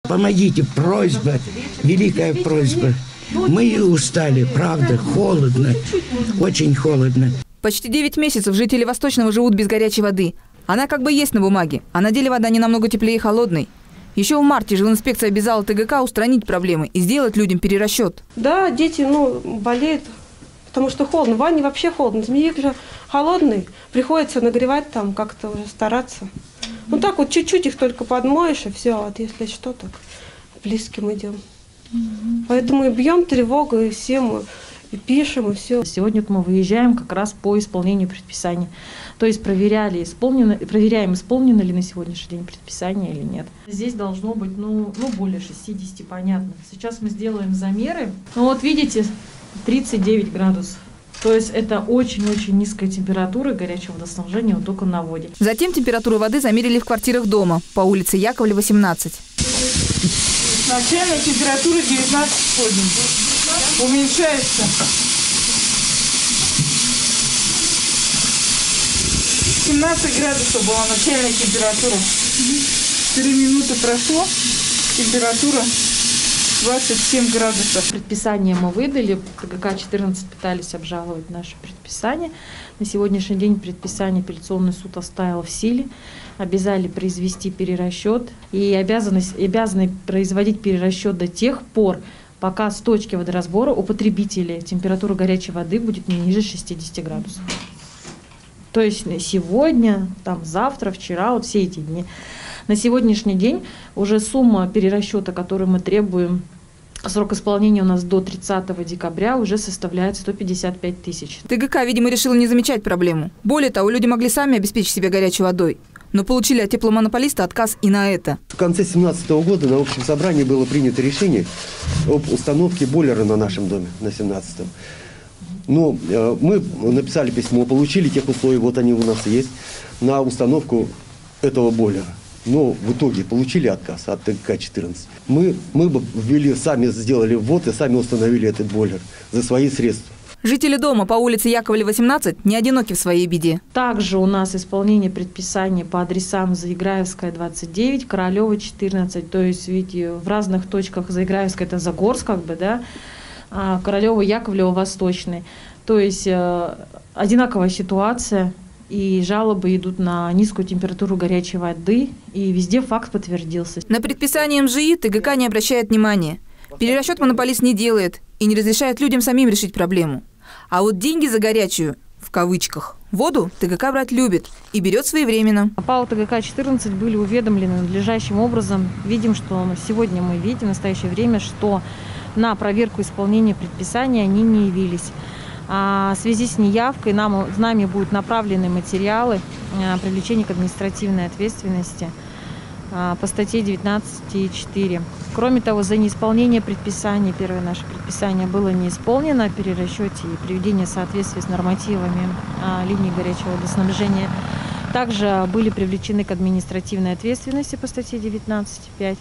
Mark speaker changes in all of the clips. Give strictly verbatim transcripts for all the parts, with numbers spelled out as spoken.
Speaker 1: Помогите, просьба, великая просьба. Мы устали, правда, холодно, очень холодно.
Speaker 2: Почти девять месяцев жители Восточного живут без горячей воды. Она как бы есть на бумаге, а на деле вода не намного теплее и холодной. Еще в марте жилинспекция обязала ТГК устранить проблемы и сделать людям перерасчет.
Speaker 3: Да, дети ну, болеют, потому что холодно. В ванне вообще холодно. Змеевик же холодный, приходится нагревать там, как-то уже стараться. Ну так вот чуть-чуть их только подмоешь, и все, вот если что, так близким идем. Поэтому и бьем тревогу, и все мы и пишем, и все.
Speaker 4: Сегодня мы выезжаем как раз по исполнению предписаний. То есть проверяли, исполнено, проверяем, исполнено ли на сегодняшний день предписание или нет. Здесь должно быть ну, ну, более шестидесяти, понятно. Сейчас мы сделаем замеры. Ну вот видите, тридцать девять градусов. То есть это очень-очень низкая температура горячего водоснабжения вот только на воде.
Speaker 2: Затем температуру воды замерили в квартирах дома по улице Яковлева, восемнадцать.
Speaker 5: Начальная температура девятнадцать входим. Уменьшается. семнадцать градусов была начальная температура. четыре минуты прошло. Температура двадцать семь градусов.
Speaker 4: Предписание мы выдали. ТГК четырнадцать пытались обжаловать наше предписание. На сегодняшний день предписание апелляционный суд оставил в силе. Обязали произвести перерасчет. И обязанность, обязаны производить перерасчет до тех пор, пока с точки водоразбора у потребителей температура горячей воды будет не ниже шестидесяти градусов. То есть сегодня, там, завтра, вчера, вот все эти дни. На сегодняшний день уже сумма перерасчета, которую мы требуем, срок исполнения у нас до тридцатого декабря, уже составляет сто пятьдесят пять тысяч.
Speaker 2: ТГК, видимо, решила не замечать проблему. Более того, люди могли сами обеспечить себя горячей водой. Но получили от тепломонополиста отказ и на это.
Speaker 6: В конце две тысячи семнадцатого года на общем собрании было принято решение об установке бойлера на нашем доме, на семнадцатом. Но э, мы написали письмо, получили тех условий, вот они у нас есть, на установку этого бойлера. Но в итоге получили отказ от ТГК четырнадцать. Мы, мы бы ввели, сами сделали ввод и сами установили этот бойлер за свои средства.
Speaker 2: Жители дома по улице Яковлева, восемнадцать не одиноки в своей беде.
Speaker 4: Также у нас исполнение предписаний по адресам Заиграевская, двадцать девять, Королева, четырнадцать. То есть, видите, в разных точках Заиграевская, это Загорск, как бы, да, а Королева, Яковлева, Восточный. То есть, э, одинаковая ситуация. И жалобы идут на низкую температуру горячей воды. И везде факт подтвердился.
Speaker 2: На предписание эм жэ и ТГК не обращает внимания. Перерасчет монополист не делает и не разрешает людям самим решить проблему. А вот деньги за горячую, в кавычках, воду ТГК брать любит и берет своевременно.
Speaker 4: ПАО ТГК четырнадцать были уведомлены надлежащим образом. Видим, что сегодня мы видим в настоящее время, что на проверку исполнения предписания они не явились. А в связи с неявкой нам, нами будут направлены материалы о привлечении к административной ответственности по статье девятнадцать точка четыре. Кроме того, за неисполнение предписания, первое наше предписание было не исполнено о перерасчете и приведении в соответствии с нормативами линии горячего водоснабжения. Также были привлечены к административной ответственности по статье девятнадцать точка пять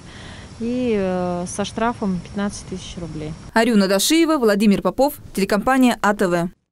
Speaker 4: и со штрафом пятнадцать тысяч рублей.
Speaker 2: Арюна Дашиева, Владимир Попов, телекомпания а тэ вэ.